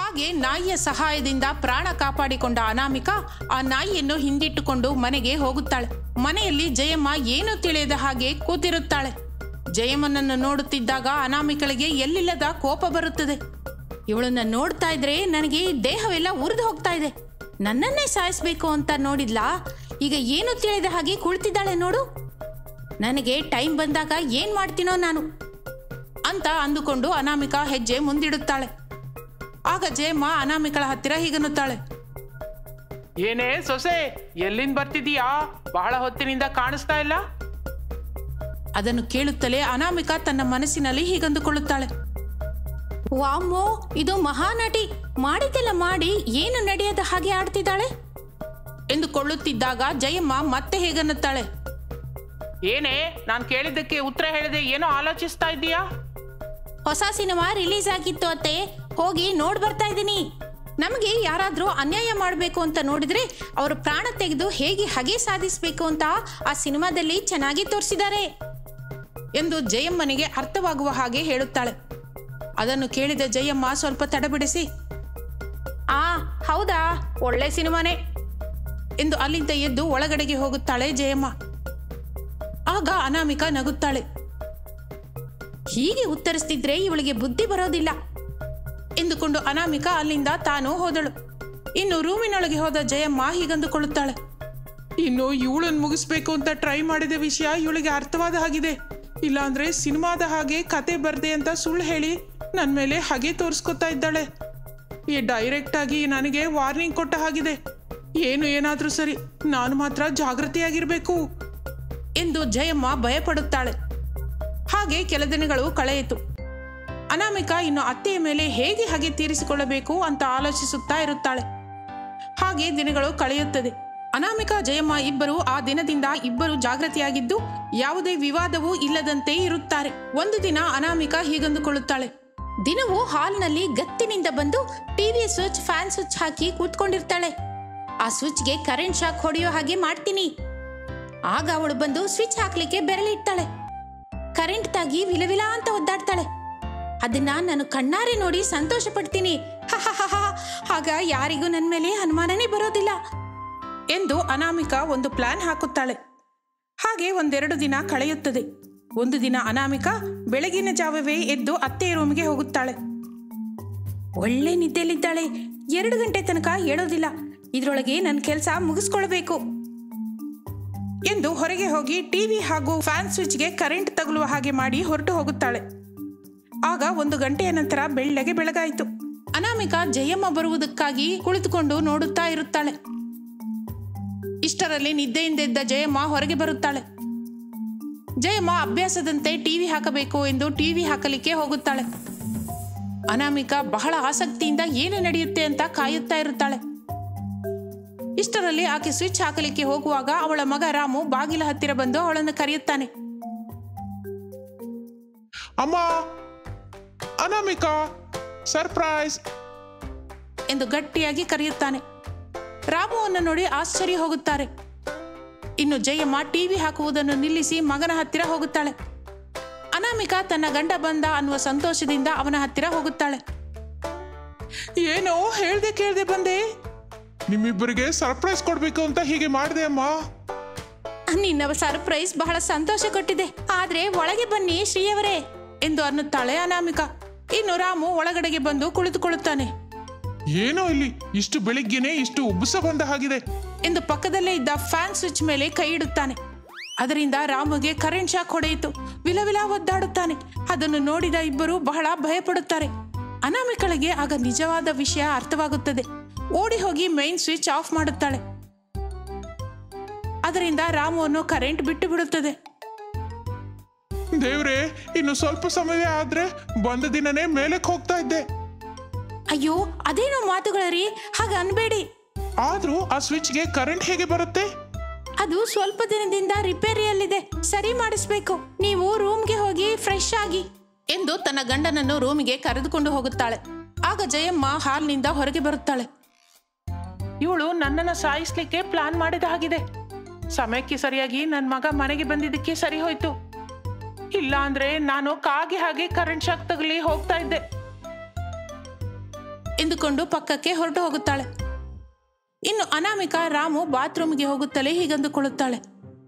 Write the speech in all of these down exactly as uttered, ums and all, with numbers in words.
ಹಾಗೆ ನಾಯಿಯ ಸಹಾಯದಿಂದ ಪ್ರಾಣ ಕಾಪಾಡಿಕೊಂಡ ಅನಾಮಿಕಾ ಆ ನಾಯಿಯನ್ನು ಹಿಂದಿಟ್ಟುಕೊಂಡು ಮನೆಗೆ ಹೋಗುತ್ತಾಳೆ. ಮನೆಯಲ್ಲಿ ಜಯಮ್ಮ ಏನೂ ತಿಳಿಯದ ಹಾಗೆ ಕೂತಿರುತ್ತಾಳೆ. ಜಯಮ್ಮನನ್ನು ನೋಡುತ್ತಿದ್ದಾಗ ಅನಾಮಿಕಳಿಗೆ ಎಲ್ಲಿಲ್ಲದ ಕೋಪ ಬರುತ್ತದೆ. ಇವಳನ್ನ ನೋಡ್ತಾ ಇದ್ರೆ ನನಗೆ ದೇಹವೆಲ್ಲ ಉರಿದು ಹೋಗ್ತಾ ಇದೆ. ನನ್ನನ್ನೇ ಸಾಯಿಸ್ಬೇಕು ಅಂತ ನೋಡಿದ್ಲಾ, ಈಗ ಏನು ತಿಳಿಯದ ಹಾಗೆ ಕುಳಿತಿದ್ದಾಳೆ ನೋಡು. ನನಗೆ ಟೈಮ್ ಬಂದಾಗ ಏನ್ ಮಾಡ್ತೀನೋ ನಾನು ಅಂತ ಅಂದುಕೊಂಡು ಅನಾಮಿಕಾ ಹೆಜ್ಜೆ ಮುಂದಿಡುತ್ತಾಳೆ. ಆಗ ಜಯಮ್ಮ ಅನಾಮಿಕಳ ಹತ್ತಿರ ಹೀಗನ್ನುತ್ತಾಳೆ. ಏನೇ ಸೊಸೆ, ಎಲ್ಲಿಂದ ಬರ್ತಿದೀಯಾ? ಬಹಳ ಹೊತ್ತಿನಿಂದ ಕಾಣಿಸ್ತಾ ಇಲ್ಲ. ಅದನ್ನು ಕೇಳುತ್ತಲೇ ಅನಾಮಿಕಾ ತನ್ನ ಮನಸ್ಸಿನಲ್ಲಿ ಹೀಗಂದುಕೊಳ್ಳುತ್ತಾಳೆ. ವಾಮ್ಮೋ, ಇದು ಮಹಾನಟಿ ಮಾಡಿದ್ದೆಲ್ಲ ಮಾಡಿ ಏನು ನಡೆಯದ ಹಾಗೆ ಆಡ್ತಿದ್ದಾಳೆ ಎಂದುಕೊಳ್ಳುತ್ತಿದ್ದಾಗ ಜಯಮ್ಮ ಮತ್ತೆ ಹೇಗನ್ನುತ್ತಾಳೆ. ಏನೇ, ನಾನು ಕೇಳಿದ್ದಕ್ಕೆ ಉತ್ತರ ಹೇಳದೆ ಏನೋ ಆಲೋಚಿಸ್ತಾ ಇದ್ದೀಯಾ? ಹೊಸ ಸಿನಿಮಾ ರಿಲೀಸ್ ಆಗಿತ್ತು ಅತ್ತೆ, ಹೋಗಿ ನೋಡ್ ಬರ್ತಾ ಇದ್ದೀನಿ. ನಮಗೆ ಯಾರಾದ್ರೂ ಅನ್ಯಾಯ ಮಾಡಬೇಕು ಅಂತ ನೋಡಿದ್ರೆ ಅವರು ಪ್ರಾಣ ತೆಗೆದು ಹೇಗೆ ಹಗೆ ಸಾಧಿಸಬೇಕು ಅಂತ ಆ ಸಿನಿಮಾದಲ್ಲಿ ಚೆನ್ನಾಗಿ ತೋರಿಸಿದ್ದಾರೆ ಎಂದು ಜಯಮ್ಮನಿಗೆ ಅರ್ಥವಾಗುವ ಹಾಗೆ ಹೇಳುತ್ತಾಳೆ. ಅದನ್ನು ಕೇಳಿದ ಜಯಮ್ಮ ಸ್ವಲ್ಪ ತಡಬಿಡಿಸಿ, ಆ ಹೌದಾ, ಒಳ್ಳೆ ಸಿನಿಮಾನೇ ಎಂದು ಅಲ್ಲಿಂದ ಎದ್ದು ಒಳಗಡೆಗೆ ಹೋಗುತ್ತಾಳೆ ಜಯಮ್ಮ. ಆಗ ಅನಾಮಿಕಾ ನಗುತ್ತಾಳೆ. ಹೀಗೆ ಉತ್ತರಿಸ್ತಿದ್ರೆ ಇವಳಿಗೆ ಬುದ್ಧಿ ಬರೋದಿಲ್ಲ ಎಂದುಕೊಂಡು ಅನಾಮಿಕಾ ಅಲ್ಲಿಂದ ತಾನು ಹೋದಳು. ಇನ್ನು ರೂಮಿನೊಳಗೆ ಹೋದ ಜಯಮ್ಮ ಹೀಗಂದುಕೊಳ್ಳುತ್ತಾಳೆ. ಇನ್ನು ಇವಳನ್ನು ಮುಗಿಸ್ಬೇಕು ಅಂತ ಟ್ರೈ ಮಾಡಿದ ವಿಷಯ ಇವಳಿಗೆ ಅರ್ಥವಾದ ಹಾಗಿದೆ. ಇಲ್ಲಾಂದ್ರೆ ಸಿನಿಮಾದ ಹಾಗೆ ಕತೆ ಬರ್ದೆ ಅಂತ ಸುಳ್ಳು ಹೇಳಿ ನನ್ನ ಮೇಲೆ ಹಾಗೆ ತೋರಿಸ್ಕೊತಾ ಇದ್ದಾಳೆ. ಈ ಡೈರೆಕ್ಟ್ ಆಗಿ ನನಗೆ ವಾರ್ನಿಂಗ್ ಕೊಟ್ಟ ಹಾಗಿದೆ. ಏನು ಏನಾದ್ರೂ ಸರಿ, ನಾನು ಮಾತ್ರ ಜಾಗೃತಿಯಾಗಿರ್ಬೇಕು ಎಂದು ಜಯಮ್ಮ ಭಯಪಡುತ್ತಾಳೆ. ಹಾಗೆ ಕೆಲ ದಿನಗಳು ಕಳೆಯಿತು. ಅನಾಮಿಕಾ ಇನ್ನು ಅತ್ತೆಯ ಮೇಲೆ ಹೇಗೆ ಹಾಗೆ ತೀರಿಸಿಕೊಳ್ಳಬೇಕು ಅಂತ ಆಲೋಚಿಸುತ್ತಾ ಇರುತ್ತಾಳೆ. ಹಾಗೆ ದಿನಗಳು ಕಳೆಯುತ್ತದೆ. ಅನಾಮಿಕಾ ಜಯಮ್ಮ ಇಬ್ಬರು ಆ ದಿನದಿಂದ ಇಬ್ಬರು ಜಾಗೃತಿಯಾಗಿದ್ದು ಯಾವುದೇ ವಿವಾದವೂ ಇಲ್ಲದಂತೆ ಇರುತ್ತಾರೆ. ಒಂದು ದಿನ ಅನಾಮಿಕಾ ಹೀಗಂದುಕೊಳ್ಳುತ್ತಾಳೆ. ದಿನವೂ ಹಾಲ್ನಲ್ಲಿ ಗತ್ತಿನಿಂದ ಬಂದು ಟಿವಿ ಸ್ವಿಚ್, ಫ್ಯಾನ್ ಸ್ವಿಚ್ ಹಾಕಿ ಕೂತ್ಕೊಂಡಿರ್ತಾಳೆ. ಆ ಸ್ವಿಚ್ಗೆ ಕರೆಂಟ್ ಶಾಕ್ ಹೊಡೆಯೋ ಹಾಗೆ ಮಾಡ್ತೀನಿ. ಆಗ ಅವಳು ಬಂದು ಸ್ವಿಚ್ ಹಾಕ್ಲಿಕ್ಕೆ ಬೆರಳಿಡ್ತಾಳೆ. ಕರೆಂಟ್ ತಾಗಿ ವಿಲವಿಲ ಅಂತ ಒದ್ದಾಡ್ತಾಳೆ. ಅದನ್ನ ನಾನು ಕಣ್ಣಾರೆ ನೋಡಿ ಸಂತೋಷ ಪಡ್ತೀನಿ. ಆಗ ಯಾರಿಗೂ ನನ್ನ ಮೇಲೆ ಅನುಮಾನನೇ ಬರೋದಿಲ್ಲ ಎಂದು ಅನಾಮಿಕಾ ಒಂದು ಪ್ಲಾನ್ ಹಾಕುತ್ತಾಳೆ. ಹಾಗೆ ಒಂದೆರಡು ದಿನ ಕಳೆಯುತ್ತದೆ. ಒಂದು ದಿನ ಅನಾಮಿಕಾ ಬೆಳಗಿನ ಜಾವವೇ ಎದ್ದು ಅತ್ತೆ ರೂಮಿಗೆ ಹೋಗುತ್ತಾಳೆ. ಒಳ್ಳೆ ನಿದ್ದೆಯಲ್ಲಿದ್ದಾಳೆ. ಎರಡು ಗಂಟೆ ತನಕ ಹೇಳೋದಿಲ್ಲ. ಇದರೊಳಗೆ ನನ್ನ ಕೆಲಸ ಮುಗಿಸ್ಕೊಳ್ಬೇಕು ಎಂದು ಹೊರಗೆ ಹೋಗಿ ಟಿವಿ ಹಾಗೂ ಫ್ಯಾನ್ ಸ್ವಿಚ್ಗೆ ಕರೆಂಟ್ ತಗುಲುವ ಹಾಗೆ ಮಾಡಿ ಹೊರಟು ಹೋಗುತ್ತಾಳೆ. ಆಗ ಒಂದು ಗಂಟೆಯ ನಂತರ ಬೆಳ್ಳಗೆ ಬೆಳಗಾಯಿತು. ಅನಾಮಿಕಾ ಜಯಮ್ಮ ಬರುವುದಕ್ಕಾಗಿ ಕುಳಿತುಕೊಂಡು ನೋಡುತ್ತಾ ಇರುತ್ತಾಳೆ. ಇಷ್ಟರಲ್ಲಿ ನಿದ್ದೆಯಿಂದ ಎದ್ದ ಜಯಮ್ಮ ಹೊರಗೆ ಬರುತ್ತಾಳೆ. ಜಯಮ್ಮ ಅಭ್ಯಾಸದಂತೆ ಟಿವಿ ಹಾಕಬೇಕು ಎಂದು ಟಿವಿ ಹಾಕಲಿಕ್ಕೆ ಹೋಗುತ್ತಾಳೆ. ಅನಾಮಿಕಾ ಬಹಳ ಆಸಕ್ತಿಯಿಂದ ಏನು ನಡೆಯುತ್ತೆ ಅಂತ ಕಾಯುತ್ತಾ ಇರುತ್ತಾಳೆ. ಇಷ್ಟರಲ್ಲಿ ಆಕೆ ಸ್ವಿಚ್ ಹಾಕಲಿಕ್ಕೆ ಹೋಗುವಾಗ ಅವಳ ಮಗ ರಾಮು ಬಾಗಿಲ ಹತ್ತಿರ ಬಂದು ಅವಳನ್ನು ಕರೆಯುತ್ತಾನೆ. ಅಮ್ಮ, ಅನಾಮಿಕಾ, ಸರ್ಪ್ರೈಸ್ ಎಂದು ಗಟ್ಟಿಯಾಗಿ ಕರೆಯುತ್ತಾನೆ. ರಾಮುವನ್ನು ನೋಡಿ ಆಶ್ಚರ್ಯ ಹೋಗುತ್ತಾರೆ. ಇನ್ನು ಜಯಮ್ಮ ಟಿವಿ ಹಾಕುವುದನ್ನು ನಿಲ್ಲಿಸಿ ಮಗನ ಹತ್ತಿರ ಹೋಗುತ್ತಾಳೆ. ಅನಾಮಿಕಾ ತನ್ನ ಗಂಡ ಬಂದ ಅನ್ನುವ ಸಂತೋಷದಿಂದ ಅವನ ಹತ್ತಿರ ಹೋಗುತ್ತಾಳೆ. ಏನೋ ಹೇಳ್ದೆ ಕೇಳ್ದೆ ಬಂದೆ. ನಿಮ್ಮಿಬ್ಬರಿಗೆ ಸರ್ಪ್ರೈಸ್ ಕೊಡ್ಬೇಕು ಅಂತ ಹೀಗೆ ಮಾಡಿದೆ ಅಮ್ಮ. ನಿನ್ನ ಸರ್ಪ್ರೈಸ್ ಬಹಳ ಸಂತೋಷ ಕೊಟ್ಟಿದೆ, ಆದ್ರೆ ಒಳಗೆ ಬನ್ನಿ ಶ್ರೀಯವರೇ ಎಂದು ಅನ್ನುತ್ತಾಳೆ ಅನಾಮಿಕಾ. ಇನ್ನು ರಾಮು ಒಳಗಡೆಗೆ ಬಂದು ಕುಳಿತುಕೊಳ್ಳುತ್ತಾನೆ. ಏನೋ ಇಲ್ಲಿ ಇಷ್ಟು ಬೆಳಿಗ್ಗೆನೆ ಇಷ್ಟು ಉಬ್ಬಸ ಬಂದ ಹಾಗಿದೆ ಎಂದು ಪಕ್ಕದಲ್ಲೇ ಇದ್ದ ಫ್ಯಾನ್ ಸ್ವಿಚ್ ಮೇಲೆ ಕೈ ಇಡುತ್ತಾನೆ. ಅದರಿಂದ ರಾಮುಗೆ ಕರೆಂಟ್ ಶಾಕ್ ಹೊಡೆಯಿತು. ವಿಲವಿಲ ಒದ್ದಾಡುತ್ತಾನೆ. ಅದನ್ನು ನೋಡಿದ ಇಬ್ಬರು ಬಹಳ ಭಯಪಡುತ್ತಾರೆ. ಅನಾಮಿಕಳಿಗೆ ಆಗ ನಿಜವಾದ ವಿಷಯ ಅರ್ಥವಾಗುತ್ತದೆ. ಓಡಿ ಹೋಗಿ ಮೈನ್ ಸ್ವಿಚ್ ಆಫ್ ಮಾಡುತ್ತಾಳೆ. ಅದರಿಂದ ರಾಮುವನ್ನು ಕರೆಂಟ್ ಬಿಟ್ಟು ಬಿಡುತ್ತದೆ. ದೇವ್ರೆ, ಇನ್ನು ಸ್ವಲ್ಪ ಸಮಯವೇ ಆದ್ರೆ ಬಂದ ದಿನನೇ ಮೇಲಕ್ಕೆ ಹೋಗ್ತಾ ಇದ್ದೆ. ಅಯ್ಯೋ, ಅದೇನೋ ಮಾತುಗಳರಿ, ಹಾಗ ಅನ್ಬೇಡಿ. ಆದ್ರೂ ಆ ಸ್ವಿಚ್ಗೆ ಕರೆಂಟ್ ಹೇಗೆ ಬರುತ್ತೆ? ಅದು ಸ್ವಲ್ಪ ದಿನದಿಂದ ರಿಪೇರಿಯಲ್ಲಿದೆ, ಸರಿ ಮಾಡಿಸ್ಬೇಕು. ನೀವು ರೂಮ್ಗೆ ಹೋಗಿ ಫ್ರೆಶ್ ಆಗಿ ಎಂದು ತನ್ನ ಗಂಡನನ್ನು ರೂಮಿಗೆ ಕರೆದುಕೊಂಡು ಹೋಗುತ್ತಾಳೆ. ಆಗ ಜಯಮ್ಮ ಹಾಲ್ನಿಂದ ಹೊರಗೆ ಬರುತ್ತಾಳೆ. ಇವಳು ನನ್ನನ್ನು ಸಾಯಿಸ್ಲಿಕ್ಕೆ ಪ್ಲಾನ್ ಮಾಡಿದ ಹಾಗಿದೆ. ಸಮಯಕ್ಕೆ ಸರಿಯಾಗಿ ನನ್ನ ಮಗ ಮನೆಗೆ ಬಂದಿದ್ದಕ್ಕೆ ಸರಿ ಹೋಯ್ತು. ಇಲ್ಲ ಅಂದ್ರೆ ನಾನು ಕಾಗೆ ಹಾಗೆ ಕರೆಂಟ್ ಶಾಕ್ ತಗಲಿ ಹೋಗ್ತಾ ಇದ್ದೆ. ಎಂದುಕೊಂಡು ಪಕ್ಕಕ್ಕೆ ಹೊರಟು ಹೋಗುತ್ತಾಳೆ. ಇನ್ನು ಅನಾಮಿಕಾ ರಾಮು ಬಾತ್ರೂಮ್ಗೆ ಹೋಗುತ್ತಲೇ ಹೀಗಂದುಕೊಳ್ಳುತ್ತಾಳೆ,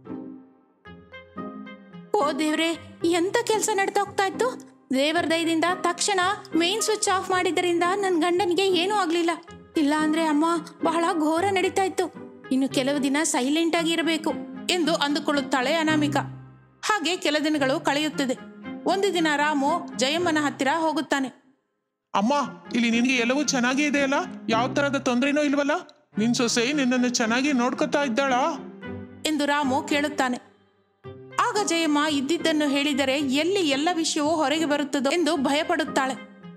ಓ ದೇವ್ರೆ, ಎಂತ ಕೆಲಸ ನಡ್ತಾ ಹೋಗ್ತಾ ಇತ್ತು. ದೇವರ ದಯದಿಂದ ತಕ್ಷಣ ಮೇನ್ ಸ್ವಿಚ್ ಆಫ್ ಮಾಡಿದ್ದರಿಂದ ನನ್ನ ಗಂಡನಿಗೆ ಏನೂ ಆಗ್ಲಿಲ್ಲ. ಇಲ್ಲ ಅಂದ್ರೆ ಅಮ್ಮ ಬಹಳ ಘೋರ ನಡೀತಾ ಇತ್ತು. ಇನ್ನು ಕೆಲವು ದಿನ ಸೈಲೆಂಟ್ ಆಗಿ ಇರಬೇಕು ಎಂದು ಅಂದುಕೊಳ್ಳುತ್ತಾಳೆ ಅನಾಮಿಕಾ. ಹಾಗೆ ಕೆಲ ದಿನಗಳು ಕಳೆಯುತ್ತದೆ. ಒಂದು ದಿನ ರಾಮು ಜಯಮ್ಮನ ಹತ್ತಿರ ಹೋಗುತ್ತಾನೆ. ಅಮ್ಮ, ಇಲ್ಲಿ ನಿನಗೆ ಎಲ್ಲವೂ ಚೆನ್ನಾಗೇ ಇದೆಯಲ್ಲ, ಯಾವ ತರದ ತೊಂದರೆನೂ ಇಲ್ವಲ್ಲ? ನಿನ್ ಸೊಸೆ ನಿನ್ನನ್ನು ಚೆನ್ನಾಗಿ ನೋಡ್ಕೊತಾ ಇದ್ದಾಳಾ ಎಂದು ರಾಮು ಕೇಳುತ್ತಾನೆ. ಆಗ ಜಯಮ್ಮ ಇದ್ದಿದ್ದನ್ನು ಹೇಳಿದರೆ ಎಲ್ಲಿ ಎಲ್ಲ ವಿಷಯವೂ ಹೊರಗೆ ಬರುತ್ತದೋ ಎಂದು ಭಯಪಡುತ್ತಾಳೆ.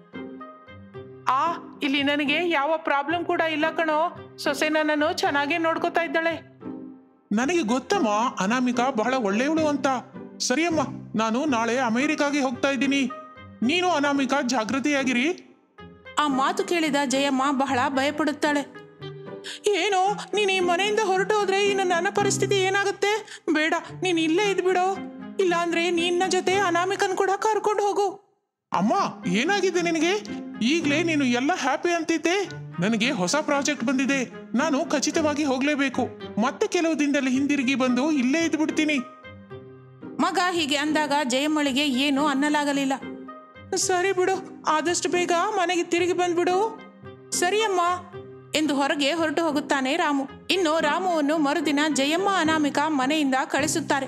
ಆ ಇಲ್ಲಿ ನನಗೆ ಯಾವ ಪ್ರಾಬ್ಲಮ್ ಕೂಡ ಇಲ್ಲ ಕಣೋ, ಸೊಸೆ ನನ್ನನ್ನು ಚೆನ್ನಾಗೇ ನೋಡ್ಕೋತಾ ಇದ್ದಾಳೆ. ನನಗೆ ಗೊತ್ತಮ್ಮ, ಅನಾಮಿಕಾ ಬಹಳ ಒಳ್ಳೆಯವಳು ಅಂತ. ಸರಿಯಮ್ಮ, ನಾನು ನಾಳೆ ಅಮೆರಿಕಾಗೆ ಹೋಗ್ತಾ ಇದ್ದೀನಿ. ನೀನು ಅನಾಮಿಕಾ ಜಾಗೃತಿಯಾಗಿರಿ. ಆ ಮಾತು ಕೇಳಿದ ಜಯಮ್ಮ ಬಹಳ ಭಯಪಡುತ್ತಾಳೆ. ಏನೋ, ನೀನು ಈ ಮನೆಯಿಂದ ಹೊರಟು ಹೋದ್ರೆ ಇನ್ನು ನನ್ನ ಪರಿಸ್ಥಿತಿ ಏನಾಗುತ್ತೆ? ಬೇಡ, ನೀನು ಇಲ್ಲೇ ಇದ್ಬಿಡೋ. ಇಲ್ಲಾಂದ್ರೆ ನಿನ್ನ ಜೊತೆ ಅನಾಮಿಕನ್ ಕೂಡ ಕರ್ಕೊಂಡು ಹೋಗು. ಅಮ್ಮ, ಏನಾಗಿದೆ ನಿನಗೆ? ಈಗಲೇ ನೀನು ಎಲ್ಲ ಹ್ಯಾಪಿ ಅಂತಿದ್ದೆ. ನನಗೆ ಹೊಸ ಪ್ರಾಜೆಕ್ಟ್ ಬಂದಿದೆ, ನಾನು ಖಚಿತವಾಗಿ ಹೋಗ್ಲೇಬೇಕು. ಮತ್ತೆ ಕೆಲವು ದಿನದಲ್ಲಿ ಹಿಂದಿರುಗಿ ಬಂದು ಇಲ್ಲೇ ಇದ್ಬಿಡ್ತೀನಿ. ಮಗ ಹೀಗೆ ಅಂದಾಗ ಜಯಮ್ಮಳಿಗೆ ಏನು ಅನ್ನಲಾಗಲಿಲ್ಲ. ಸರಿ ಬಿಡು, ಆದಷ್ಟು ಬೇಗ ಮನೆಗೆ ತಿರುಗಿ ಬಂದ್ಬಿಡು. ಸರಿಯಮ್ಮ ಎಂದು ಹೊರಗೆ ಹೊರಟು ಹೋಗುತ್ತಾನೆ ರಾಮು. ಇನ್ನು ರಾಮುವನ್ನು ಮರುದಿನ ಜಯಮ್ಮ ಅನಾಮಿಕಾ ಮನೆಯಿಂದ ಕಳಿಸುತ್ತಾರೆ.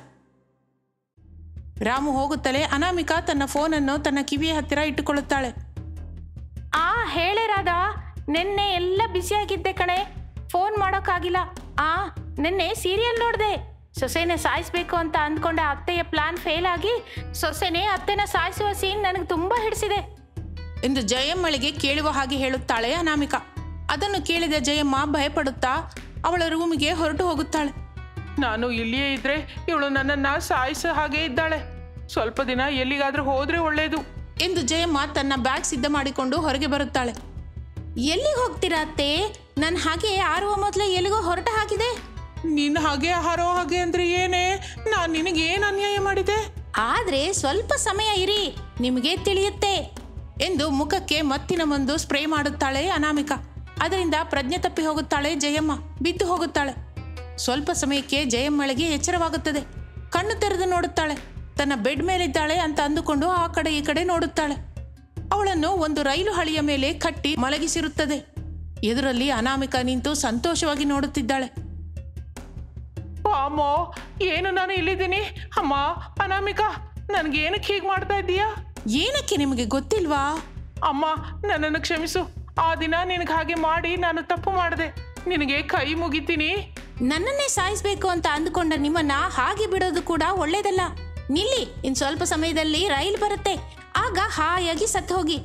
ರಾಮು ಹೋಗುತ್ತಲೇ ಅನಾಮಿಕಾ ತನ್ನ ಫೋನನ್ನು ತನ್ನ ಕಿವಿಯ ಹತ್ತಿರ ಇಟ್ಟುಕೊಳ್ಳುತ್ತಾಳೆ. ಆ ಹೇಳೆ ರಾಧಾ, ನಿನ್ನೆ ಎಲ್ಲ ಬ್ಯುಸಿಯಾಗಿದ್ದೆ ಕಣೆ, ಫೋನ್ ಮಾಡೋಕ್ಕಾಗಿಲ್ಲ. ಆ ನಿನ್ನೆ ಸೀರಿಯಲ್ ನೋಡಿದೆ. ಸೊಸೆನೆ ಸಾಯಿಸ್ಬೇಕು ಅಂತ ಅಂದ್ಕೊಂಡ ಅತ್ತೆಯ ಪ್ಲಾನ್ ಫೇಲ್ ಆಗಿ ಸೊಸೆನೆ ಅತ್ತೆನ ಸಾಯಿಸುವ ಸೀನ್ ನನಗೆ ತುಂಬಾ ಹಿಡಿಸಿದೆ ಎಂದು ಜಯಮ್ಮಳಿಗೆ ಕೇಳುವ ಹಾಗೆ ಹೇಳುತ್ತಾಳೆ ಅನಾಮಿಕಾ. ಅದನ್ನು ಕೇಳಿದ ಜಯಮ್ಮ ಭಯಪಡುತ್ತಾ ಅವಳ ರೂಮಿಗೆ ಹೊರಟು ಹೋಗುತ್ತಾಳೆ. ನಾನು ಇಲ್ಲಿಯೇ ಇದ್ರೆ ಇವಳು ನನ್ನನ್ನ ಸಾಯಿಸೋ ಹಾಗೆ ಇದ್ದಾಳೆ. ಸ್ವಲ್ಪ ದಿನ ಎಲ್ಲಿಗಾದ್ರೂ ಹೋದ್ರೆ ಒಳ್ಳೇದು ಎಂದು ಜಯಮ್ಮ ತನ್ನ ಬ್ಯಾಗ್ ಸಿದ್ಧ ಮಾಡಿಕೊಂಡು ಹೊರಗೆ ಬರುತ್ತಾಳೆ. ಎಲ್ಲಿಗೆ ಹೋಗ್ತೀರಾ ಅತ್ತೆ? ನನ್ನ ಹಾಗೆ ಆರುವ ಮೊದಲೇ ಎಲ್ಲಿಗೋ ಹೊರಟ ಹಾಕಿದೆ. ನಿನ್ನ ಹಾಗೆ ಹಾರೋ ಹಾಗೆ ಅಂದ್ರೆ ಏನೇ? ನಾನು ನಿನಗೆ ಏನು ಅನ್ಯಾಯ ಮಾಡಿದೆ? ಆದ್ರೆ ಸ್ವಲ್ಪ ಸಮಯ ಇರಿ, ನಿಮಗೆ ತಿಳಿಯುತ್ತೆ ಎಂದು ಮುಖಕ್ಕೆ ಮತ್ತಿನ ಮುಂದು ಸ್ಪ್ರೇ ಮಾಡುತ್ತಾಳೆ ಅನಾಮಿಕಾ. ಅದರಿಂದ ಪ್ರಜ್ಞೆ ತಪ್ಪಿ ಹೋಗುತ್ತಾಳೆ ಜಯಮ್ಮ, ಬಿದ್ದು ಹೋಗುತ್ತಾಳೆ. ಸ್ವಲ್ಪ ಸಮಯಕ್ಕೆ ಜಯಮ್ಮಳಿಗೆ ಎಚ್ಚರವಾಗುತ್ತದೆ. ಕಣ್ಣು ತೆರೆದು ನೋಡುತ್ತಾಳೆ. ತನ್ನ ಬೆಡ್ ಮೇಲಿದ್ದಾಳೆ ಅಂತ ಅಂದುಕೊಂಡು ಆ ಕಡೆ ಈ ಕಡೆ ನೋಡುತ್ತಾಳೆ. ಅವಳನ್ನು ಒಂದು ರೈಲು ಹಳಿಯ ಮೇಲೆ ಕಟ್ಟಿ ಮಲಗಿಸಿರುತ್ತದೆ. ಎದುರಲ್ಲಿ ಅನಾಮಿಕಾ ನಿಂತು ಸಂತೋಷವಾಗಿ ನೋಡುತ್ತಿದ್ದಾಳೆ. ಅಮ್ಮ, ಏನು ನಾನು ಇಲ್ಲಿದ್ದೀನಿ? ಅಮ್ಮ ಅನಾಮಿಕಾ, ನನ್ಗೆ ಏನಕ್ಕೆ ಹೀಗೆ ಮಾಡ್ತಾ ಇದ್ದೀಯಾ? ಏನಕ್ಕೆ ನಿಮಗೆ ಗೊತ್ತಿಲ್ವಾ? ಅಮ್ಮ, ನನ್ನನ್ನು ಕ್ಷಮಿಸು. ಆ ದಿನ ನಿನಗೆ ಹಾಗೆ ಮಾಡಿ ನಾನು ತಪ್ಪು ಮಾಡಿದೆ. ನಿನಗೆ ಕೈ ಮುಗಿತೀನಿ. ನನ್ನನ್ನೇ ಸಾಯಿಸ್ಬೇಕು ಅಂತ ಅಂದುಕೊಂಡ ನಿಮ್ಮನ್ನ ಹಾಗೆ ಬಿಡೋದು ಕೂಡ ಒಳ್ಳೇದಲ್ಲ. ನಿಲ್ಲಿ, ಇನ್ ಸ್ವಲ್ಪ ಸಮಯದಲ್ಲಿ ರೈಲು ಬರುತ್ತೆ, ಆಗ ಹಾಯಾಗಿ ಸತ್ತು ಹೋಗಿ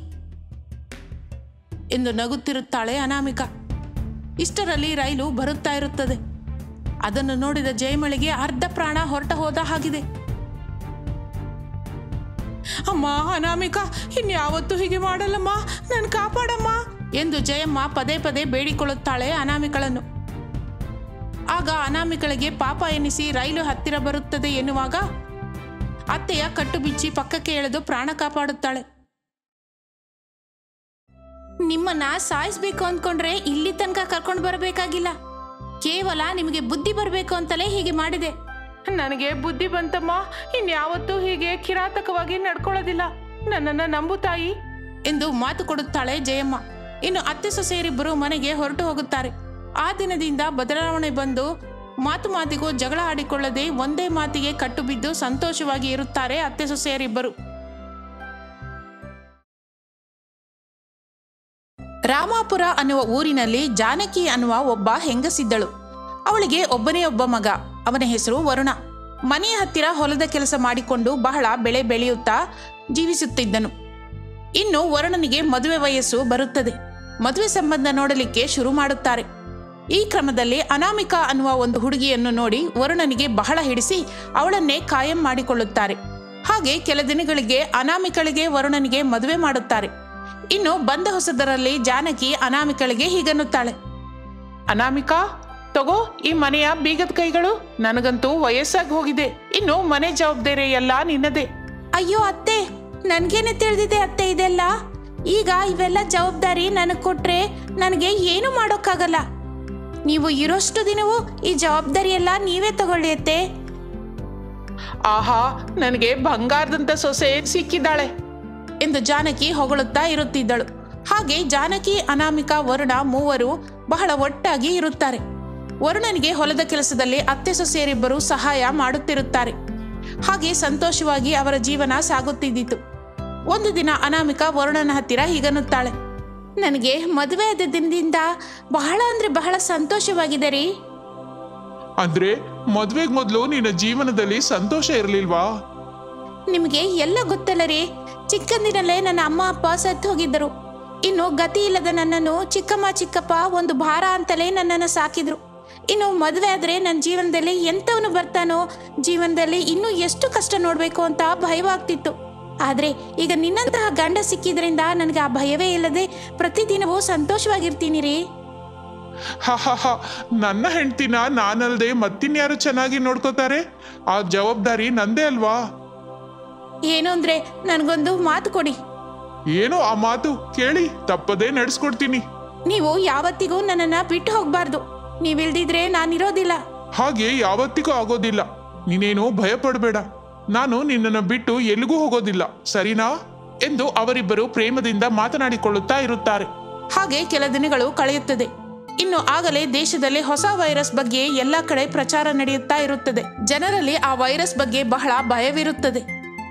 ಎಂದು ನಗುತ್ತಿರುತ್ತಾಳೆ ಅನಾಮಿಕಾ. ಇಷ್ಟರಲ್ಲಿ ರೈಲು ಬರುತ್ತಾ ಇರುತ್ತದೆ. ಅದನ್ನು ನೋಡಿದ ಜಯಮಳಿಗೆ ಅರ್ಧ ಪ್ರಾಣ ಹೊರಟ ಹೋದ ಹಾಗಿದೆ. ಅಮ್ಮ ಅನಾಮಿಕಾ, ಇನ್ಯಾವತ್ತೂ ಹೀಗೆ ಮಾಡಲ್ಲಮ್ಮ, ನನ್ ಕಾಪಾಡಮ್ಮ ಎಂದು ಜಯಮ್ಮ ಪದೇ ಪದೇ ಬೇಡಿಕೊಳ್ಳುತ್ತಾಳೆ ಅನಾಮಿಕಳನ್ನು. ಆಗ ಅನಾಮಿಕಳಿಗೆ ಪಾಪ ಎನಿಸಿ ರೈಲು ಹತ್ತಿರ ಬರುತ್ತದೆ ಎನ್ನುವಾಗ ಅತ್ತೆಯ ಕಟ್ಟು ಬಿಚ್ಚಿ ಪಕ್ಕಕ್ಕೆ ಎಳೆದು ಪ್ರಾಣ ಕಾಪಾಡುತ್ತಾಳೆ. ನಿಮ್ಮನ್ನ ಸಾಯಿಸ್ಬೇಕು ಅಂದ್ಕೊಂಡ್ರೆ ಇಲ್ಲಿ ತನಕ ಕರ್ಕೊಂಡು ಬರಬೇಕಾಗಿಲ್ಲ. ಕೇವಲ ನಿಮಗೆ ಬುದ್ಧಿ ಬರಬೇಕು ಅಂತಲೇ ಹೀಗೆ ಮಾಡಿದೆ. ನನಗೆ ಬುದ್ಧಿ ಬಂತಮ್ಮ, ಇನ್ಯಾವತ್ತೂ ಹೀಗೆ ಕಿರಾತಕವಾಗಿ ನಡ್ಕೊಳ್ಳೋದಿಲ್ಲ. ನನ್ನನ್ನ ನಂಬು ತಾಯಿ ಎಂದು ಮಾತು ಕೊಡುತ್ತಾಳೆ ಜಯಮ್ಮ. ಇನ್ನು ಅತ್ತೆ ಸೊಸೆಯರಿಬ್ಬರು ಮನೆಗೆ ಹೊರಟು ಹೋಗುತ್ತಾರೆ. ಆ ದಿನದಿಂದ ಬದಲಾವಣೆ ಬಂದು ಮಾತು ಮಾತಿಗೂ ಜಗಳ ಆಡಿಕೊಳ್ಳದೆ ಒಂದೇ ಮಾತಿಗೆ ಕಟ್ಟು ಬಿದ್ದು ಸಂತೋಷವಾಗಿ ಇರುತ್ತಾರೆ ಅತ್ತೆ ಸೊಸೆಯರಿಬ್ಬರು. ರಾಮಾಪುರ ಅನ್ನುವ ಊರಿನಲ್ಲಿ ಜಾನಕಿ ಅನ್ನುವ ಒಬ್ಬ ಹೆಂಗಸಿದ್ದಳು. ಅವಳಿಗೆ ಒಬ್ಬನೇ ಒಬ್ಬ ಮಗ. ಅವನ ಹೆಸರು ವರುಣ. ಮನೆಯ ಹತ್ತಿರ ಹೊಲದ ಕೆಲಸ ಮಾಡಿಕೊಂಡು ಬಹಳ ಬೆಳೆ ಬೆಳೆಯುತ್ತಾ ಜೀವಿಸುತ್ತಿದ್ದನು. ಇನ್ನು ವರುಣನಿಗೆ ಮದುವೆ ವಯಸ್ಸು ಬರುತ್ತದೆ. ಮದುವೆ ಸಂಬಂಧ ನೋಡಲಿಕ್ಕೆ ಶುರು ಮಾಡುತ್ತಾರೆ. ಈ ಕ್ರಮದಲ್ಲಿ ಅನಾಮಿಕಾ ಅನ್ನುವ ಒಂದು ಹುಡುಗಿಯನ್ನು ನೋಡಿ ವರುಣನಿಗೆ ಬಹಳ ಹಿಡಿಸಿ ಅವಳನ್ನೇ ಕಾಯಂ ಮಾಡಿಕೊಳ್ಳುತ್ತಾರೆ. ಹಾಗೆ ಕೆಲ ದಿನಗಳಿಗೆ ಅನಾಮಿಕಳಿಗೆ ವರುಣನಿಗೆ ಮದುವೆ ಮಾಡುತ್ತಾರೆ. ಇನ್ನು ಬಂದ ಹೊಸದರಲ್ಲಿ ಜಾನಕಿ ಅನಾಮಿಕಳಿಗೆ ಹೀಗನ್ನುತ್ತಾಳೆ. ಅನಾಮಿಕಾ, ತಗೋ ಈ ಮನೆಯ ಬೀಗದ ಕೈಗಳು. ನನಗಂತೂ ವಯಸ್ಸಾಗಿ ಹೋಗಿದೆ. ಇನ್ನು ಮನೆ ಜವಾಬ್ದಾರಿ ಎಲ್ಲ ನಿನ್ನದೇ. ಅಯ್ಯೋ ಅತ್ತೆ, ನನ್ಗೇನೆ ತಿಳಿದಿದೆ ಅತ್ತೆ ಇದೆಲ್ಲ. ಈಗ ಇವೆಲ್ಲ ಜವಾಬ್ದಾರಿ ನನಗೆ ಕೊಟ್ರೆ ನನಗೆ ಏನು ಮಾಡೋಕ್ಕಾಗಲ್ಲ. ನೀವು ಇರೋಷ್ಟು ದಿನವೂ ಈ ಜವಾಬ್ದಾರಿ ಎಲ್ಲ ನೀವೇ ತಗೊಳ್ಳಿ ಅತ್ತೆ. ಆಹಾ, ನನಗೆ ಬಂಗಾರದಂತ ಸೊಸೆ ಸಿಕ್ಕಿದ್ದಾಳೆ ಎಂದು ಜಾನಕಿ ಹೊಗಳುತ್ತಾ ಇರುತ್ತಿದ್ದಳು. ಹಾಗೆ ಜಾನಕಿ, ಅನಾಮಿಕಾ, ವರುಣ ಮೂವರು ಬಹಳ ಒಟ್ಟಾಗಿ ಇರುತ್ತಾರೆ. ವರುಣನಿಗೆ ಹೊಲದ ಕೆಲಸದಲ್ಲಿ ಅತ್ತೆ ಸೊಸೆಯರಿಬ್ಬರು ಸಹಾಯ ಮಾಡುತ್ತಿರುತ್ತಾರೆ. ಹಾಗೆ ಸಂತೋಷವಾಗಿ ಅವರ ಜೀವನ ಸಾಗುತ್ತಿದ್ದಿತು. ಒಂದು ದಿನ ಅನಾಮಿಕಾ ವರುಣನ ಹತ್ತಿರ ಹೀಗನ್ನುತ್ತಾಳೆ, ನನಗೆ ಮದುವೆ ಆದ ದಿನದಿಂದ ಬಹಳ ಅಂದ್ರೆ ಬಹಳ ಸಂತೋಷವಾಗಿದೆ ರೀ. ಅಂದ್ರೆ ಮದ್ವೆಗ್ ಮೊದಲು ನಿನ್ನ ಜೀವನದಲ್ಲಿ ಸಂತೋಷ ಇರಲಿಲ್ವಾ? ನಿಮಗೆ ಎಲ್ಲ ಗೊತ್ತಲ್ಲ ರೀ, ಚಿಕ್ಕಂದಿನಲ್ಲೇ ನನ್ನ ಅಮ್ಮ ಅಪ್ಪ ಸತ್ತು ಹೋಗಿದ್ದರು. ಇನ್ನು ಗತಿ ಇಲ್ಲದ ನನ್ನನ್ನು ಚಿಕ್ಕಮ್ಮ ಚಿಕ್ಕಪ್ಪ ಒಂದು ಭಾರ ಅಂತಲೇ ನನ್ನನ್ನು ಸಾಕಿದ್ರು. ಇನ್ನು ಮದುವೆ ಆದರೆ ನನ್ನ ಜೀವನದಲ್ಲಿ ಎಂಥವನು ಬರ್ತಾನೋ, ಜೀವನದಲ್ಲಿ ಇನ್ನೂ ಎಷ್ಟು ಕಷ್ಟ ನೋಡಬೇಕು ಅಂತ ಭಯವಾಗ್ತಿತ್ತು. ಆದರೆ ಈಗ ನಿನ್ನಂತಹ ಗಂಡ ಸಿಕ್ಕಿದ್ರಿಂದ ನನಗೆ ಆ ಭಯವೇ ಇಲ್ಲದೆ ಪ್ರತಿದಿನವೂ ಸಂತೋಷವಾಗಿರ್ತೀನಿ ರೀ. ಹ ಹ ಹ ನನ್ನ ಹೆಂಡ್ತಿನ ನಾನಲ್ದೆ ಮತ್ತಿನ್ಯಾರು ಚೆನ್ನಾಗಿ ನೋಡ್ಕೋತಾರೆ? ಆ ಜವಾಬ್ದಾರಿ ನಂದೇ ಅಲ್ವಾ? ಏನು ಅಂದ್ರೆ ನನಗೊಂದು ಮಾತು ಕೊಡಿ. ಏನೋ ಆ ಮಾತು ಕೇಳಿ ತಪ್ಪದೇ ನಡೆಸ್ಕೊಡ್ತೀನಿ. ನೀವು ಯಾವತ್ತಿಗೂ ನನ್ನನ್ನು ಬಿಟ್ಟು ಹೋಗಬಾರ್ದು. ನೀವಿಲ್ದಿದ್ರೆ ನಾನಿರೋದಿಲ್ಲ. ಹಾಗೆ ಯಾವತ್ತಿಗೂ ಆಗೋದಿಲ್ಲ. ನೀನೇನು ಭಯ ಪಡಬೇಡ, ನಾನು ನಿನ್ನನ್ನು ಬಿಟ್ಟು ಎಲ್ಲಿಗೂ ಹೋಗೋದಿಲ್ಲ, ಸರಿನಾ? ಎಂದು ಅವರಿಬ್ಬರು ಪ್ರೇಮದಿಂದ ಮಾತನಾಡಿಕೊಳ್ಳುತ್ತಾ ಇರುತ್ತಾರೆ. ಹಾಗೆ ಕೆಲ ದಿನಗಳು ಕಳೆಯುತ್ತದೆ. ಇನ್ನು ಆಗಲೇ ದೇಶದಲ್ಲಿ ಹೊಸ ವೈರಸ್ ಬಗ್ಗೆ ಎಲ್ಲ ಕಡೆ ಪ್ರಚಾರ ನಡೆಯುತ್ತಾ ಇರುತ್ತದೆ. ಜನರಲ್ಲಿ ಆ ವೈರಸ್ ಬಗ್ಗೆ ಬಹಳ ಭಯವಿರುತ್ತದೆ.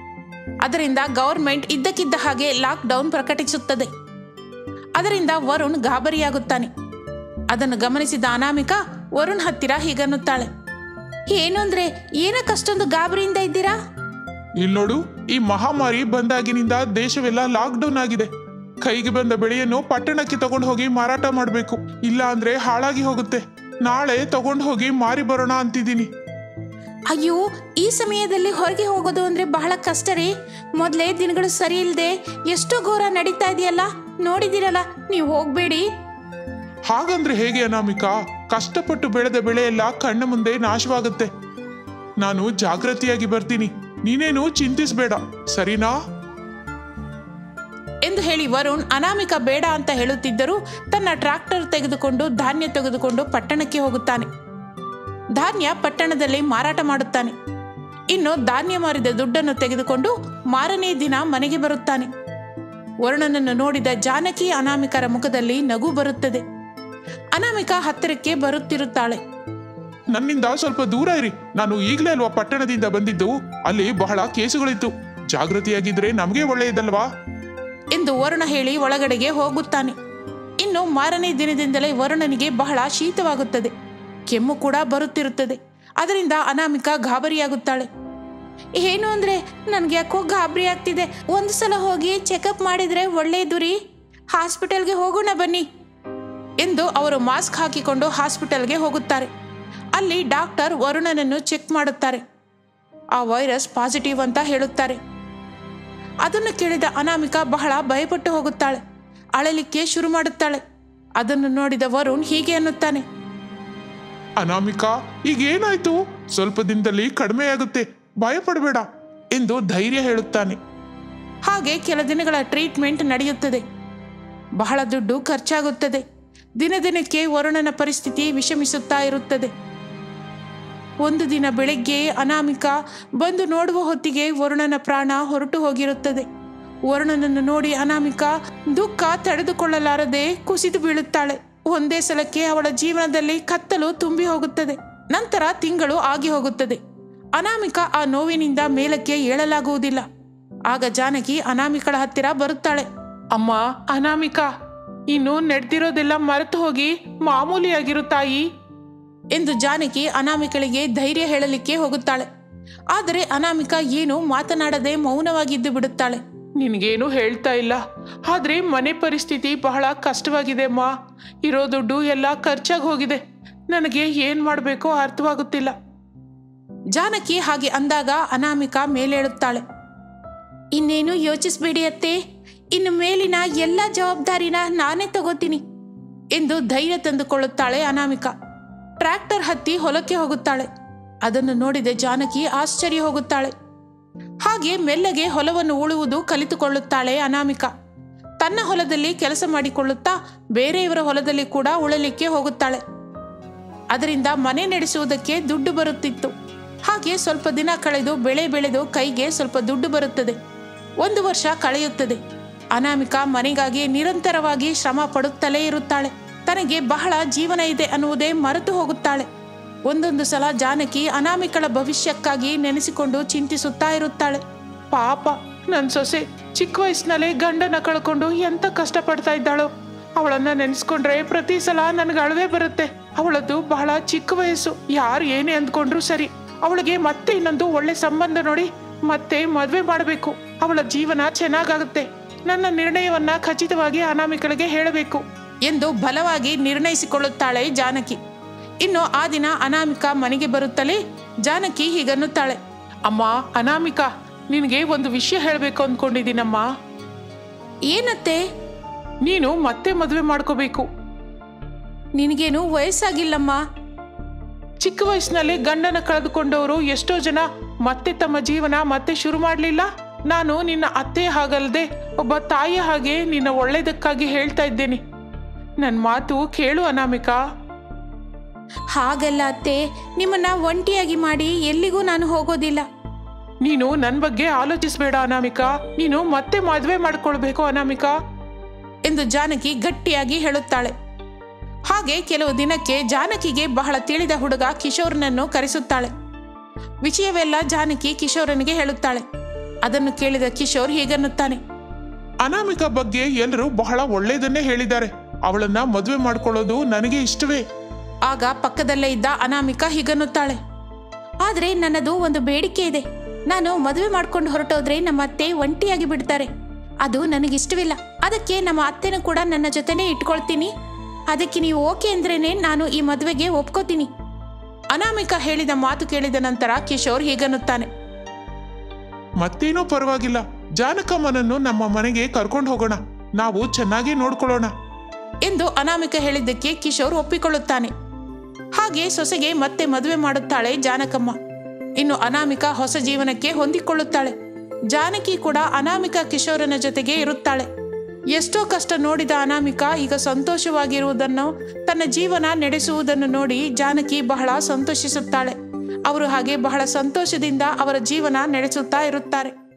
ಅದರಿಂದ ಗವರ್ಮೆಂಟ್ ಇದ್ದಕ್ಕಿದ್ದ ಹಾಗೆ ಲಾಕ್ ಡೌನ್ ಪ್ರಕಟಿಸುತ್ತದೆ. ಅದರಿಂದ ವರುಣ್ ಗಾಬರಿಯಾಗುತ್ತಾನೆ. ಅದನ್ನು ಗಮನಿಸಿದ ಅನಾಮಿಕಾ ವರುಣ್ ಹತ್ತಿರ ಹೀಗನ್ನುತ್ತಾಳೆ, ಏನು ಅಂದ್ರೆ ಏನಕ್ಕಷ್ಟೊಂದು ಗಾಬರಿಯಿಂದ ಇದ್ದೀರಾ? ಇಲ್ಲಿ ನೋಡು, ಈ ಮಹಾಮಾರಿ ಬಂದಾಗಿನಿಂದ ದೇಶವೆಲ್ಲ ಲಾಕ್ ಡೌನ್ ಆಗಿದೆ. ಕೈಗೆ ಬಂದ ಬೆಳೆಯನ್ನು ಪಟ್ಟಣಕ್ಕೆ ತಗೊಂಡು ಹೋಗಿ ಮಾರಾಟ ಮಾಡಬೇಕು, ಇಲ್ಲ ಅಂದ್ರೆ ಹಾಳಾಗಿ ಹೋಗುತ್ತೆ. ನಾಳೆ ತಗೊಂಡು ಹೋಗಿ ಮಾರಿ ಬರೋಣ ಅಂತಿದ್ದೀನಿ. ಅಯ್ಯೋ, ಈ ಸಮಯದಲ್ಲಿ ಹೊರಗೆ ಹೋಗೋದು ಅಂದ್ರೆ ಬಹಳ ಕಷ್ಟ ರೀ. ಮೊದಲೇ ದಿನಗಳು ಸರಿ ಇಲ್ಲದೆ ಎಷ್ಟೋ ಘೋರ ನಡೀತಾ ಇದೆಯಲ್ಲ, ನೋಡಿದಿರಲ್ಲ. ನೀವು ಹೋಗ್ಬೇಡಿ. ಹಾಗಂದ್ರೆ ಹೇಗೆ ಅನಾಮಿಕಾ? ಕಷ್ಟಪಟ್ಟು ಬೆಳೆದ ಬೆಳೆ ಎಲ್ಲ ಕಣ್ಣ ಮುಂದೆ ನಾಶವಾಗುತ್ತೆ. ನಾನು ಜಾಗೃತಿಯಾಗಿ ಬರ್ತೀನಿ, ನೀನೇನು ಚಿಂತಿಸಬೇಡ, ಸರಿನಾ? ಎಂದು ಹೇಳಿ ವರುಣ್ ಅನಾಮಿಕಾ ಬೇಡ ಅಂತ ಹೇಳುತ್ತಿದ್ದರೂ ತನ್ನ ಟ್ರಾಕ್ಟರ್ ತೆಗೆದುಕೊಂಡು ಧಾನ್ಯ ತೆಗೆದುಕೊಂಡು ಪಟ್ಟಣಕ್ಕೆ ಹೋಗುತ್ತಾನೆ. ಧಾನ್ಯ ಪಟ್ಟಣದಲ್ಲಿ ಮಾರಾಟ ಮಾಡುತ್ತಾನೆ. ಇನ್ನು ಧಾನ್ಯ ಮಾರಿದ ದುಡ್ಡನ್ನು ತೆಗೆದುಕೊಂಡು ಮಾರನೇ ದಿನ ಮನೆಗೆ ಬರುತ್ತಾನೆ. ವರುಣನನ್ನು ನೋಡಿದ ಜಾನಕಿ, ಅನಾಮಿಕರ ಮುಖದಲ್ಲಿ ನಗು ಬರುತ್ತದೆ. ಅನಾಮಿಕಾ ಹತ್ತಿರಕ್ಕೆ ಬರುತ್ತಿರುತ್ತಾಳೆ. ನನ್ನಿಂದ ಸ್ವಲ್ಪ ದೂರ ಇರಿ, ನಾನು ಈಗಲೇ ಅಲ್ವಾ ಪಟ್ಟಣದಿಂದ ಬಂದಿದ್ದು, ಅಲ್ಲಿ ಬಹಳ ಕೇಸುಗಳಿತ್ತು. ಜಾಗೃತಿಯಾಗಿದ್ರೆ ನಮಗೆ ಒಳ್ಳೆಯದಲ್ವಾ ಎಂದು ವರುಣ ಹೇಳಿ ಒಳಗಡೆಗೆ ಹೋಗುತ್ತಾನೆ. ಇನ್ನು ಮಾರನೇ ದಿನದಿಂದಲೇ ವರುಣನಿಗೆ ಬಹಳ ಶೀತವಾಗುತ್ತದೆ. ಕೆಮ್ಮು ಕೂಡ ಬರುತ್ತಿರುತ್ತದೆ. ಅದರಿಂದ ಅನಾಮಿಕಾ ಗಾಬರಿಯಾಗುತ್ತಾಳೆ. ಏನು ಅಂದ್ರೆ ನನ್ಗೆ ಯಾಕೋ ಗಾಬರಿ ಆಗ್ತಿದೆ. ಒಂದು ಸಲ ಹೋಗಿ ಚೆಕಪ್ ಮಾಡಿದ್ರೆ ಒಳ್ಳೆಯದು ರೀ. ಹಾಸ್ಪಿಟಲ್ಗೆ ಹೋಗೋಣ ಬನ್ನಿ ಎಂದು ಅವರು ಮಾಸ್ಕ್ ಹಾಕಿಕೊಂಡು ಹಾಸ್ಪಿಟಲ್ಗೆ ಹೋಗುತ್ತಾರೆ. ಅಲ್ಲಿ ಡಾಕ್ಟರ್ ವರುಣನನ್ನು ಚೆಕ್ ಮಾಡುತ್ತಾರೆ. ಆ ವೈರಸ್ ಪಾಸಿಟಿವ್ ಅಂತ ಹೇಳುತ್ತಾರೆ. ಅದನ್ನು ಕೇಳಿದ ಅನಾಮಿಕಾ ಬಹಳ ಭಯಪಟ್ಟು ಹೋಗುತ್ತಾಳೆ. ಅಳಲಿಕ್ಕೆ ಶುರು ಮಾಡುತ್ತಾಳೆ. ಅದನ್ನು ನೋಡಿದ ವರುಣ್ ಹೀಗೆ ಅನ್ನುತ್ತಾನೆ, ಅನಾಮಿಕಾ, ಈಗ ಏನಾಯ್ತು? ಸ್ವಲ್ಪ ದಿನದಲ್ಲಿ ಕಡಿಮೆಯಾಗುತ್ತೆ, ಭಯ ಪಡಬೇಡ ಎಂದು ಧೈರ್ಯ ಹೇಳುತ್ತಾನೆ. ಹಾಗೆ ಕೆಲ ದಿನಗಳ ಟ್ರೀಟ್ಮೆಂಟ್ ನಡೆಯುತ್ತದೆ. ಬಹಳ ದುಡ್ಡು ಖರ್ಚಾಗುತ್ತದೆ. ದಿನ ದಿನಕ್ಕೆ ವರುಣನ ಪರಿಸ್ಥಿತಿ ವಿಷಮಿಸುತ್ತಾ ಇರುತ್ತದೆ. ಒಂದು ದಿನ ಬೆಳಗ್ಗೆ ಅನಾಮಿಕಾ ಬಂದು ನೋಡುವ ಹೊತ್ತಿಗೆ ವರುಣನ ಪ್ರಾಣ ಹೊರಟು ಹೋಗಿರುತ್ತದೆ. ವರುಣನನ್ನು ನೋಡಿ ಅನಾಮಿಕಾ ದುಃಖ ತಡೆದುಕೊಳ್ಳಲಾರದೆ ಕುಸಿದು ಬೀಳುತ್ತಾಳೆ. ಒಂದೇ ಸಲಕ್ಕೆ ಅವಳ ಜೀವನದಲ್ಲಿ ಕತ್ತಲು ತುಂಬಿ ಹೋಗುತ್ತದೆ. ನಂತರ ತಿಂಗಳು ಆಗಿ ಹೋಗುತ್ತದೆ. ಅನಾಮಿಕಾ ಆ ನೋವಿನಿಂದ ಮೇಲಕ್ಕೆ ಏಳಲಾಗುವುದಿಲ್ಲ. ಆಗ ಜಾನಕಿ ಅನಾಮಿಕಳ ಹತ್ತಿರ ಬರುತ್ತಾಳೆ. ಅಮ್ಮ ಅನಾಮಿಕಾ, ಇನ್ನು ನಡೆದಿರೋದೆಲ್ಲ ಮರೆತು ಹೋಗಿ ಮಾಮೂಲಿಯಾಗಿರು ತಾಯಿ ಎಂದು ಜಾನಕಿ ಅನಾಮಿಕಳಿಗೆ ಧೈರ್ಯ ಹೇಳಲಿಕ್ಕೆ ಹೋಗುತ್ತಾಳೆ. ಆದರೆ ಅನಾಮಿಕಾ ಏನು ಮಾತನಾಡದೆ ಮೌನವಾಗಿದ್ದು ಬಿಡುತ್ತಾಳೆ. ನಿನಗೇನು ಹೇಳ್ತಾ ಇಲ್ಲ, ಆದ್ರೆ ಮನೆ ಪರಿಸ್ಥಿತಿ ಬಹಳ ಕಷ್ಟವಾಗಿದೆ ಅಮ್ಮ. ಇರೋ ದುಡ್ಡು ಎಲ್ಲ ಖರ್ಚಾಗಿ ಹೋಗಿದೆ. ನನಗೆ ಏನ್ ಮಾಡಬೇಕೋ ಅರ್ಥವಾಗುತ್ತಿಲ್ಲ. ಜಾನಕಿ ಹಾಗೆ ಅಂದಾಗ ಅನಾಮಿಕಾ ಮೇಲೇಳುತ್ತಾಳೆ. ಇನ್ನೇನು ಯೋಚಿಸ್ಬೇಡಿ ಅತ್ತೆ, ಇನ್ನು ಮೇಲಿನ ಎಲ್ಲ ಜವಾಬ್ದಾರಿನ ನಾನೇ ತಗೋತೀನಿ ಎಂದು ಧೈರ್ಯ ತಂದುಕೊಳ್ಳುತ್ತಾಳೆ ಅನಾಮಿಕಾ. ಟ್ರ್ಯಾಕ್ಟರ್ ಹತ್ತಿ ಹೊಲಕ್ಕೆ ಹೋಗುತ್ತಾಳೆ. ಅದನ್ನು ನೋಡಿದ ಜಾನಕಿ ಆಶ್ಚರ್ಯ ಹೋಗುತ್ತಾಳೆ. ಹಾಗೆ ಮೆಲ್ಲಗೆ ಹೊಲವನ್ನು ಉಳುವುದು ಕಲಿತುಕೊಳ್ಳುತ್ತಾಳೆ ಅನಾಮಿಕಾ. ತನ್ನ ಹೊಲದಲ್ಲಿ ಕೆಲಸ ಮಾಡಿಕೊಳ್ಳುತ್ತಾ ಬೇರೆಯವರ ಹೊಲದಲ್ಲಿ ಕೂಡ ಉಳಲಿಕ್ಕೆ ಹೋಗುತ್ತಾಳೆ. ಅದರಿಂದ ಮನೆ ನಡೆಸುವುದಕ್ಕೆ ದುಡ್ಡು ಬರುತ್ತಿತ್ತು. ಹಾಗೆ ಸ್ವಲ್ಪ ದಿನ ಕಳೆದು ಬೆಳೆ ಬೆಳೆದು ಕೈಗೆ ಸ್ವಲ್ಪ ದುಡ್ಡು ಬರುತ್ತದೆ. ಒಂದು ವರ್ಷ ಕಳೆಯುತ್ತದೆ. ಅನಾಮಿಕಾ ಮನೆಗಾಗಿ ನಿರಂತರವಾಗಿ ಶ್ರಮ ಪಡುತ್ತಲೇ ಇರುತ್ತಾಳೆ. ತನಗೆ ಬಹಳ ಜೀವನ ಇದೆ ಅನ್ನುವುದೇ ಮರೆತು ಹೋಗುತ್ತಾಳೆ. ಒಂದೊಂದು ಸಲ ಜಾನಕಿ ಅನಾಮಿಕಳ ಭವಿಷ್ಯಕ್ಕಾಗಿ ನೆನೆಸಿಕೊಂಡು ಚಿಂತಿಸುತ್ತಾ ಇರುತ್ತಾಳೆ. ಪಾಪ ನನ್ನ ಸೊಸೆ ಚಿಕ್ಕ ವಯಸ್ಸಿನಲ್ಲೇ ಗಂಡನ ಕಳ್ಕೊಂಡು ಎಂತ ಕಷ್ಟಪಡ್ತಾ ಇದ್ದಾಳೋ. ಅವಳನ್ನ ನೆನೆಸ್ಕೊಂಡ್ರೆ ಪ್ರತಿ ಸಲ ನನಗೆ ಅಳವೆ ಬರುತ್ತೆ. ಅವಳದ್ದು ಬಹಳ ಚಿಕ್ಕ ವಯಸ್ಸು. ಯಾರು ಏನೇ ಅಂದ್ಕೊಂಡ್ರು ಸರಿ, ಅವಳಿಗೆ ಮತ್ತೆ ಇನ್ನೊಂದು ಒಳ್ಳೆ ಸಂಬಂಧ ನೋಡಿ ಮತ್ತೆ ಮದುವೆ ಮಾಡಬೇಕು. ಅವಳ ಜೀವನ ಚೆನ್ನಾಗಾಗುತ್ತೆ. ನನ್ನ ನಿರ್ಣಯವನ್ನ ಖಚಿತವಾಗಿ ಅನಾಮಿಕಳಿಗೆ ಹೇಳಬೇಕು ಎಂದು ಬಲವಾಗಿ ನಿರ್ಣಯಿಸಿಕೊಳ್ಳುತ್ತಾಳೆ ಜಾನಕಿ. ಇನ್ನು ಆ ದಿನ ಅನಾಮಿಕಾ ಮನೆಗೆ ಬರುತ್ತಲೇ ಜಾನಕಿ ಹೀಗನ್ನುತ್ತಾಳೆ. ಅಮ್ಮ ಅನಾಮಿಕಾ, ನಿನಗೆ ಒಂದು ವಿಷಯ ಹೇಳಬೇಕು ಅಂದ್ಕೊಂಡಿದ್ದೀನಮ್ಮ. ಏನತ್ತೆ? ನೀನು ಮತ್ತೆ ಮದುವೆ ಮಾಡ್ಕೋಬೇಕು. ನಿನಗೇನು ವಯಸ್ಸಾಗಿಲ್ಲಮ್ಮ. ಚಿಕ್ಕ ವಯಸ್ಸಿನಲ್ಲಿ ಗಂಡನ ಕಳೆದುಕೊಂಡವರು ಎಷ್ಟೋ ಜನ ಮತ್ತೆ ತಮ್ಮ ಜೀವನ ಮತ್ತೆ ಶುರು ಮಾಡಲಿಲ್ಲ. ನಾನು ನಿನ್ನ ಅತ್ತೆ ಹಾಗಲ್ಲದೆ ಒಬ್ಬ ತಾಯಿಯ ಹಾಗೆ ನಿನ್ನ ಒಳ್ಳೇದಕ್ಕಾಗಿ ಹೇಳ್ತಾ ಇದ್ದೇನೆ. ನನ್ನ ಮಾತು ಕೇಳು ಅನಾಮಿಕಾ. ಹಾಗಲ್ಲ ಅತ್ತೆ, ನಿಮ್ಮನ್ನ ಒಂಟಿಯಾಗಿ ಮಾಡಿ ಎಲ್ಲಿಗೂ ನಾನು ಹೋಗೋದಿಲ್ಲ. ನೀನು ನನ್ನ ಬಗ್ಗೆ ಆಲೋಚಿಸಬೇಡ ಅನಾಮಿಕಾ. ನೀನು ಮತ್ತೆ ಮದುವೆ ಮಾಡ್ಕೊಳ್ಬೇಕು ಅನಾಮಿಕಾ ಎಂದು ಜಾನಕಿ ಗಟ್ಟಿಯಾಗಿ ಹೇಳುತ್ತಾಳೆ. ಹಾಗೆ ಕೆಲವು ದಿನಕ್ಕೆ ಜಾನಕಿಗೆ ಬಹಳ ತಿಳಿದ ಹುಡುಗ ಕಿಶೋರನನ್ನು ಕರೆಸುತ್ತಾಳೆ. ವಿಷಯವೆಲ್ಲ ಜಾನಕಿ ಕಿಶೋರನಿಗೆ ಹೇಳುತ್ತಾಳೆ. ಅದನ್ನು ಕೇಳಿದ ಕಿಶೋರ್ ಹೀಗನ್ನುತ್ತಾನೆ. ಅನಾಮಿಕಾ ಬಗ್ಗೆ ಎಲ್ಲರೂ ಬಹಳ ಒಳ್ಳೆಯದನ್ನೇ ಹೇಳಿದ್ದಾರೆ. ಅವಳನ್ನ ಮದುವೆ ಮಾಡ್ಕೊಳ್ಳೋದು ನನಗೆ ಇಷ್ಟವೇ. ಆಗ ಪಕ್ಕದಲ್ಲೇ ಇದ್ದ ಅನಾಮಿಕಾ ಹೀಗನ್ನುತ್ತಾಳೆ. ಆದ್ರೆ ನನ್ನದು ಒಂದು ಬೇಡಿಕೆ ಇದೆ. ನಾನು ಮದುವೆ ಮಾಡ್ಕೊಂಡು ಹೊರಟೋದ್ರೆ ನಮ್ಮ ಅತ್ತೆ ಒಂಟಿಯಾಗಿ ಬಿಡ್ತಾರೆ. ಅದು ನನಗಿಷ್ಟವಿಲ್ಲ. ಅದಕ್ಕೆ ನಮ್ಮ ಅತ್ತೆನೂ ಕೂಡ ನನ್ನ ಜೊತೆನೇ ಇಟ್ಕೊಳ್ತೀನಿ. ಅದಕ್ಕೆ ನೀವು ಓಕೆ ಅಂದ್ರೇನೆ ನಾನು ಈ ಮದುವೆಗೆ ಒಪ್ಕೋತೀನಿ. ಅನಾಮಿಕಾ ಹೇಳಿದ ಮಾತು ಕೇಳಿದ ನಂತರ ಕಿಶೋರ್ ಹೀಗನ್ನುತ್ತಾನೆ. ಮತ್ತೇನೋ ಪರವಾಗಿಲ್ಲ, ಜಾನಕಮ್ಮನನ್ನು ನಮ್ಮ ಮನೆಗೆ ಕರ್ಕೊಂಡು ಹೋಗೋಣ. ನಾವು ಚೆನ್ನಾಗಿ ನೋಡ್ಕೊಳ್ಳೋಣ ಎಂದು ಅನಾಮಿಕಾ ಹೇಳಿದ್ದಕ್ಕೆ ಕಿಶೋರ್ ಒಪ್ಪಿಕೊಳ್ಳುತ್ತಾನೆ. ಹಾಗೆ ಸೊಸೆಗೆ ಮತ್ತೆ ಮದುವೆ ಮಾಡುತ್ತಾಳೆ ಜಾನಕಮ್ಮ. ಇನ್ನು ಅನಾಮಿಕಾ ಹೊಸ ಜೀವನಕ್ಕೆ ಹೊಂದಿಕೊಳ್ಳುತ್ತಾಳೆ. ಜಾನಕಿ ಕೂಡ ಅನಾಮಿಕಾ ಕಿಶೋರನ ಜೊತೆಗೆ ಇರುತ್ತಾಳೆ. ಎಷ್ಟೋ ಕಷ್ಟ ನೋಡಿದ ಅನಾಮಿಕಾ ಈಗ ಸಂತೋಷವಾಗಿರುವುದನ್ನು, ತನ್ನ ಜೀವನ ನಡೆಸುವುದನ್ನು ನೋಡಿ ಜಾನಕಿ ಬಹಳ ಸಂತೋಷಿಸುತ್ತಾಳೆ. ಅವರು ಹಾಗೆ ಬಹಳ ಸಂತೋಷದಿಂದ ಅವರ ಜೀವನ ನಡೆಸುತ್ತಾ ಇರುತ್ತಾರೆ.